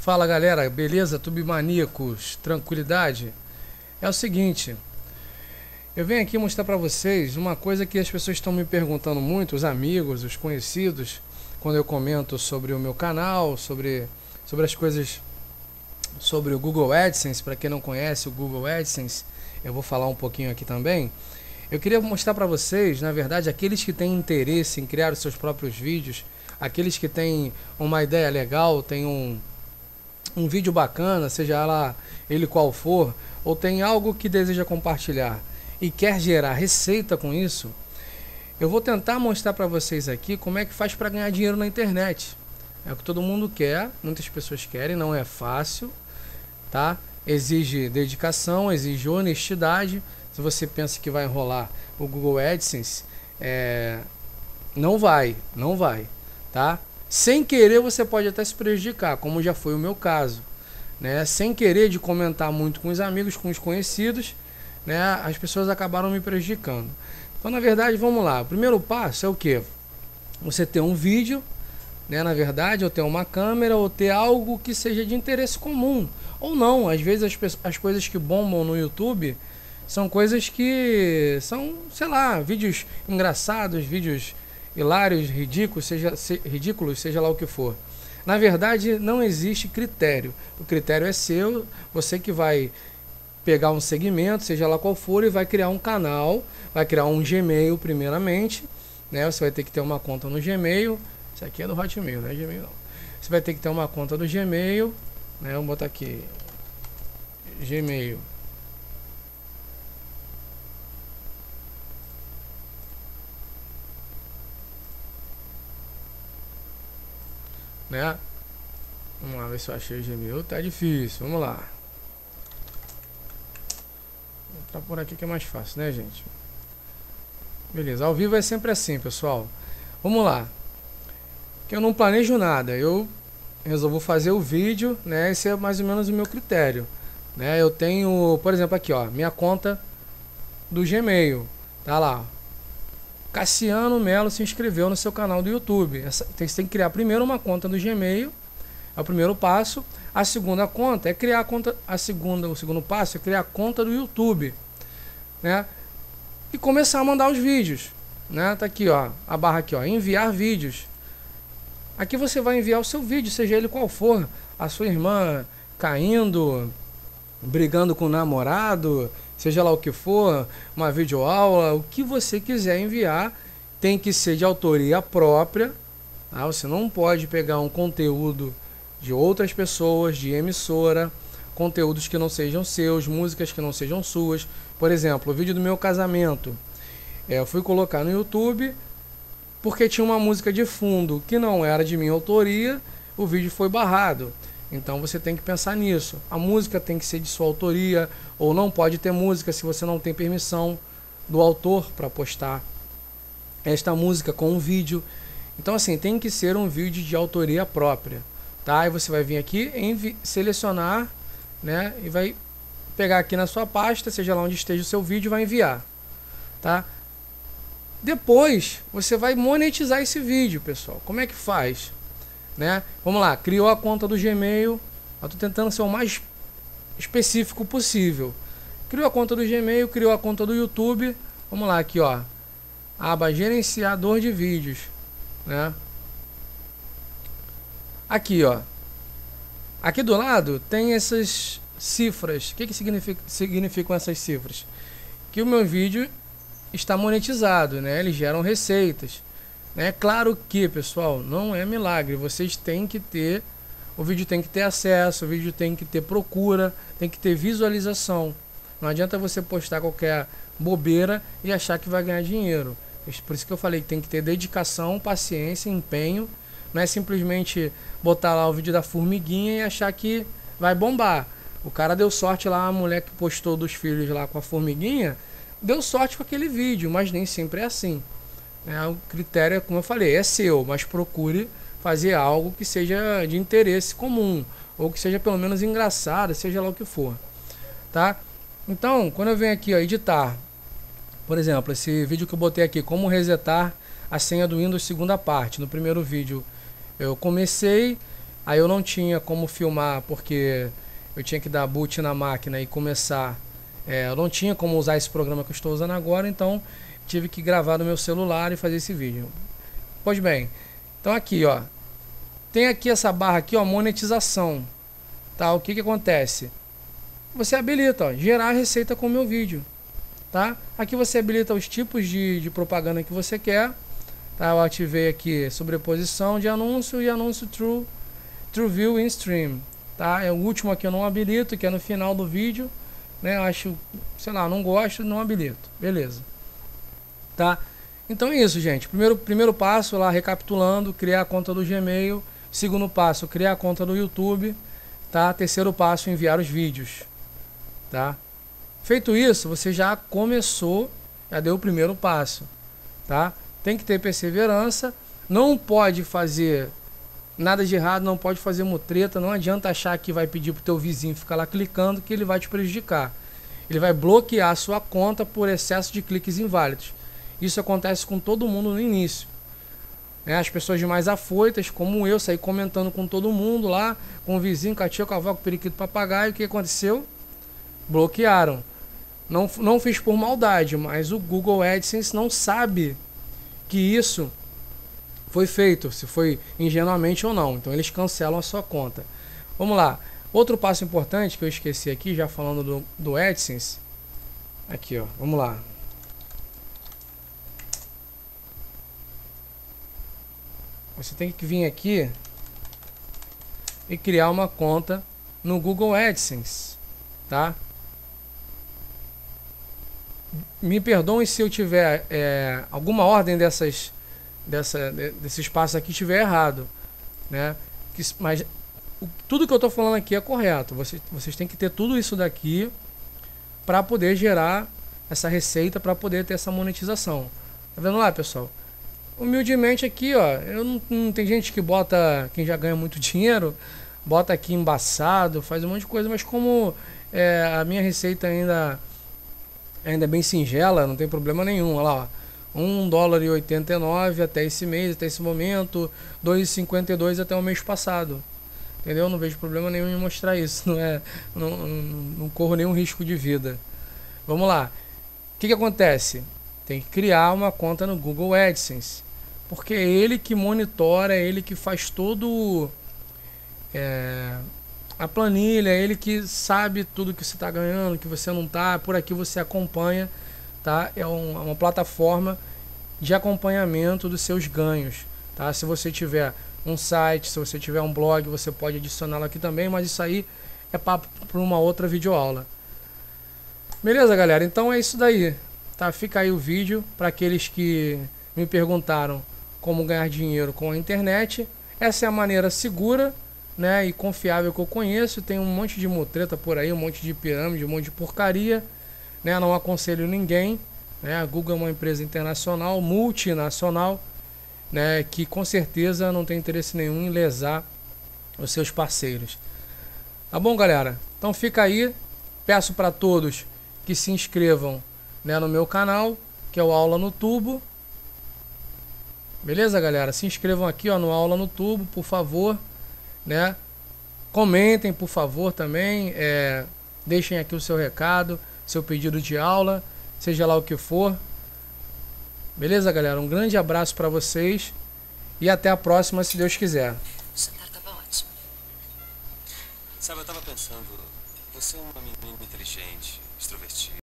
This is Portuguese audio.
Fala galera, beleza? Tubimaníacos, tranquilidade? É o seguinte, eu venho aqui mostrar pra vocês uma coisa que as pessoas estão me perguntando muito, os amigos, os conhecidos, quando eu comento sobre o meu canal, sobre as coisas, sobre o Google AdSense. Para quem não conhece o Google AdSense, eu vou falar um pouquinho aqui também. Eu queria mostrar para vocês, na verdade, aqueles que têm interesse em criar os seus próprios vídeos, aqueles que têm uma ideia legal, têm um vídeo bacana, seja lá ele qual for, ou tem algo que deseja compartilhar e quer gerar receita com isso, eu vou tentar mostrar para vocês aqui como é que faz para ganhar dinheiro na internet. É o que todo mundo quer, muitas pessoas querem, não é fácil, tá? Exige dedicação, exige honestidade. Se você pensa que vai enrolar o Google AdSense, não vai, tá? Sem querer você pode até se prejudicar, como já foi o meu caso, né? Sem querer, de comentar muito com os amigos, com os conhecidos, né? As pessoas acabaram me prejudicando. Então, na verdade, vamos lá. O primeiro passo é o que? Você ter um vídeo, né? Na verdade, ou ter uma câmera, ou ter algo que seja de interesse comum. Ou não, às vezes as coisas que bombam no YouTube são coisas que são, sei lá, vídeos engraçados, vídeos hilários, ridículos, seja lá o que for. Na verdade, não existe critério. O critério é seu, você que vai pegar um segmento, seja lá qual for, e vai criar um canal, vai criar um Gmail primeiramente, né? Você vai ter que ter uma conta no Gmail. Isso aqui é do Hotmail, não é Gmail não. Você vai ter que ter uma conta do Gmail, né? Vamos botar aqui Gmail. Né? Vamos lá ver se eu achei o Gmail. Tá difícil, vamos lá. Vou entrar por aqui que é mais fácil, né, gente? Beleza, ao vivo é sempre assim, pessoal. Vamos lá. Que eu não planejo nada, eu resolvo fazer o vídeo, né? Esse é mais ou menos o meu critério, né? Eu tenho, por exemplo, aqui, ó, minha conta do Gmail, tá lá. Cassiano Melo se inscreveu no seu canal do YouTube. Você tem que criar primeiro uma conta do Gmail, é o primeiro passo. A segunda conta é criar a conta, o segundo passo é criar a conta do YouTube, né? E começar a mandar os vídeos, né? Tá aqui, ó, a barra aqui, ó, enviar vídeos. Aqui você vai enviar o seu vídeo, seja ele qual for, a sua irmã caindo, brigando com o namorado, seja lá o que for, uma videoaula, o que você quiser enviar, tem que ser de autoria própria, tá? Você não pode pegar um conteúdo de outras pessoas, de emissora, conteúdos que não sejam seus, músicas que não sejam suas. Por exemplo, o vídeo do meu casamento, eu fui colocar no YouTube porque tinha uma música de fundo que não era de minha autoria, o vídeo foi barrado. Então você tem que pensar nisso. A música tem que ser de sua autoria, ou não pode ter música se você não tem permissão do autor para postar esta música com um vídeo. Então assim, tem que ser um vídeo de autoria própria, tá? Aí você vai vir aqui, selecionar, né? E vai pegar aqui na sua pasta, seja lá onde esteja o seu vídeo, vai enviar, tá? Depois você vai monetizar esse vídeo, pessoal. Como é que faz? Né? Vamos lá, criou a conta do Gmail. Eu tô tentando ser o mais específico possível. Criou a conta do Gmail, criou a conta do YouTube. Vamos lá, aqui, ó, aba gerenciador de vídeos, né? Aqui, ó, aqui do lado tem essas cifras. O que significam essas cifras? Que o meu vídeo está monetizado, né? Eles geram receitas. É claro que, pessoal, não é milagre. Vocês têm que ter, o vídeo tem que ter acesso, o vídeo tem que ter procura, tem que ter visualização. Não adianta você postar qualquer bobeira e achar que vai ganhar dinheiro. Por isso que eu falei que tem que ter dedicação, paciência, empenho. Não é simplesmente botar lá o vídeo da formiguinha e achar que vai bombar. O cara deu sorte lá, a mulher que postou dos filhos lá com a formiguinha, deu sorte com aquele vídeo, mas nem sempre é assim. O critério, como eu falei, é seu, mas procure fazer algo que seja de interesse comum, ou que seja pelo menos engraçado, seja lá o que for, tá? Então, quando eu venho aqui, ó, editar, por exemplo, esse vídeo que eu botei aqui, como resetar a senha do Windows segunda parte. No primeiro vídeo eu comecei, Aí eu não tinha como filmar porque eu tinha que dar boot na máquina e começar. Eu não tinha como usar esse programa que eu estou usando agora, então tive que gravar no meu celular e fazer esse vídeo. Pois bem, então aqui, ó, tem aqui essa barra aqui, ó, monetização, tá? O que que acontece? Você habilita, ó, gerar receita com o meu vídeo, tá? Aqui você habilita os tipos de propaganda que você quer, tá? Eu ativei aqui sobreposição de anúncio e anúncio True View in Stream, tá? É o último aqui eu não habilito, que é no final do vídeo, né? Eu acho, sei lá, não gosto, não habilito, beleza, tá? Então é isso, gente. Primeiro passo lá, recapitulando, criar a conta do Gmail. Segundo passo, criar a conta do YouTube, tá? Terceiro passo, enviar os vídeos, tá? Feito isso, você já começou, já deu o primeiro passo, tá? Tem que ter perseverança, não pode fazer nada de errado, não pode fazer mutreta, não adianta achar que vai pedir pro teu vizinho ficar lá clicando que ele vai te prejudicar. Ele vai bloquear a sua conta por excesso de cliques inválidos. Isso acontece com todo mundo no início. As pessoas mais afoitas, como eu, saí comentando com todo mundo lá, com o vizinho, com a tia, com a avó, com o periquito, papagaio. O que aconteceu? Bloquearam. Não fiz por maldade, mas o Google AdSense não sabe que isso foi feito, se foi ingenuamente ou não. Então eles cancelam a sua conta. Vamos lá. Outro passo importante que eu esqueci aqui, já falando do AdSense. Aqui, ó. Vamos lá. Você tem que vir aqui e criar uma conta no Google AdSense, tá? Me perdoem se eu tiver alguma ordem desses passos aqui estiver errado, né? Mas tudo que eu estou falando aqui é correto. Vocês têm que ter tudo isso daqui para poder gerar essa receita, para poder ter essa monetização. Tá vendo lá, pessoal? Humildemente aqui, ó, não tem gente que bota, quem já ganha muito dinheiro, bota aqui embaçado, faz um monte de coisa, mas como a minha receita ainda é bem singela, não tem problema nenhum. Olha lá, ó, $1,89 até esse mês, até esse momento, $2,52 até o mês passado. Entendeu? Não vejo problema nenhum em mostrar isso, não corro nenhum risco de vida. Vamos lá. O que acontece? Tem que criar uma conta no Google AdSense, porque é ele que monitora, é ele que faz todo a planilha, é ele que sabe tudo que você está ganhando, que você não está. Por aqui você acompanha, tá? É uma plataforma de acompanhamento dos seus ganhos, tá? Se você tiver um site, se você tiver um blog, você pode adicioná-lo aqui também, mas isso aí é papo para uma outra videoaula. Beleza, galera? Então é isso daí. Tá, fica aí o vídeo para aqueles que me perguntaram como ganhar dinheiro com a internet. Essa é a maneira segura, né, e confiável que eu conheço. Tem um monte de mutreta por aí, um monte de pirâmide, um monte de porcaria, né? Não aconselho ninguém, né? A Google é uma empresa internacional, multinacional, né, que com certeza não tem interesse nenhum em lesar os seus parceiros. Tá bom, galera? Então fica aí. Peço para todos que se inscrevam, né, no meu canal, que é o Aula no Tubo. Beleza, galera? Se inscrevam aqui, ó, no Aula no Tubo, por favor, né? Comentem, por favor, também. Deixem aqui o seu recado, seu pedido de aula, seja lá o que for. Beleza, galera? Um grande abraço para vocês e até a próxima, se Deus quiser. O cenário tava ótimo. Sabe, eu tava pensando, você é uma menina inteligente, extrovertida,